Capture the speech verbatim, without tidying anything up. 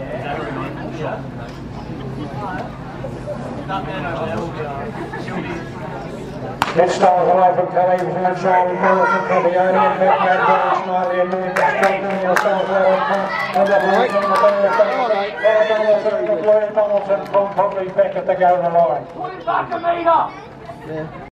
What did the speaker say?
It stars away from television and Charlie Morrison for the only and Becky Adams, Smiley and Louis Strongman yourself there on front. And the boys on the third Donaldson, William Donaldson from probably Beckett to go on the line. Put it back a metre!